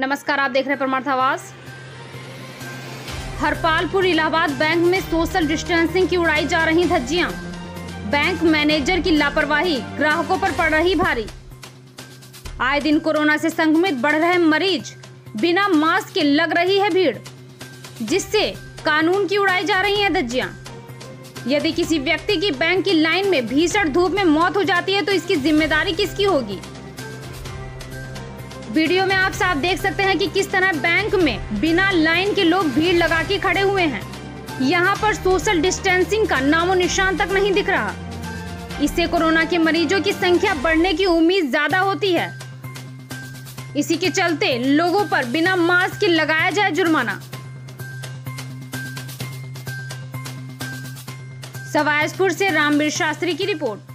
नमस्कार, आप देख रहे हैं परमार्थ आवाज। हरपालपुर इलाहाबाद बैंक में सोशल डिस्टेंसिंग की उड़ाई जा रही धज्जियां। बैंक मैनेजर की लापरवाही ग्राहकों पर पड़ रही भारी। आए दिन कोरोना से संक्रमित बढ़ रहे मरीज, बिना मास्क के लग रही है भीड़, जिससे कानून की उड़ाई जा रही है धज्जियां। यदि किसी व्यक्ति की बैंक की लाइन में भीषण धूप में मौत हो जाती है तो इसकी जिम्मेदारी किसकी होगी। वीडियो में आप साफ देख सकते हैं कि किस तरह बैंक में बिना लाइन के लोग भीड़ लगा के खड़े हुए हैं। यहाँ पर सोशल डिस्टेंसिंग का नामो निशान तक नहीं दिख रहा। इससे कोरोना के मरीजों की संख्या बढ़ने की उम्मीद ज्यादा होती है। इसी के चलते लोगों पर बिना मास्क के लगाया जाए जुर्माना। सवायजपुर से रामवीर शास्त्री की रिपोर्ट।